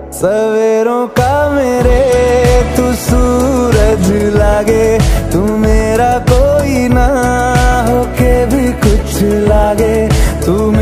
सवेरों का मेरे तू सूरज लागे, तू मेरा कोई ना होके भी कुछ लागे, तू